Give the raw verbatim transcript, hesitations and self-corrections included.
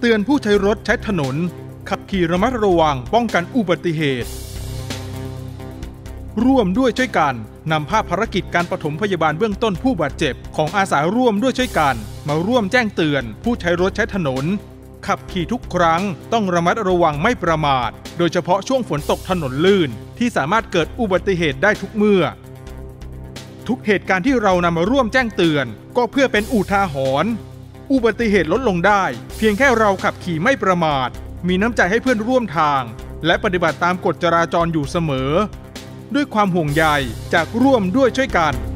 เตือนผู้ใช้รถใช้ถนนขับขี่ระมัดระวังป้องกันอุบัติเหตุร่วมด้วยช่วยกันนำภาพภารกิจการปฐมพยาบาลเบื้องต้นผู้บาดเจ็บของอาสาร่วมด้วยช่วยกันมาร่วมแจ้งเตือนผู้ใช้รถใช้ถนนขับขี่ทุกครั้งต้องระมัดระวังไม่ประมาทโดยเฉพาะช่วงฝนตกถนนลื่นที่สามารถเกิดอุบัติเหตุได้ทุกเมื่อทุกเหตุการณ์ที่เรานำมาร่วมแจ้งเตือนก็เพื่อเป็นอุทาหรณ์อุบัติเหตุลดลงได้เพียงแค่เราขับขี่ไม่ประมาทมีน้ำใจให้เพื่อนร่วมทางและปฏิบัติตามกฎจราจรอยู่เสมอด้วยความห่วงใยจากร่วมด้วยช่วยกัน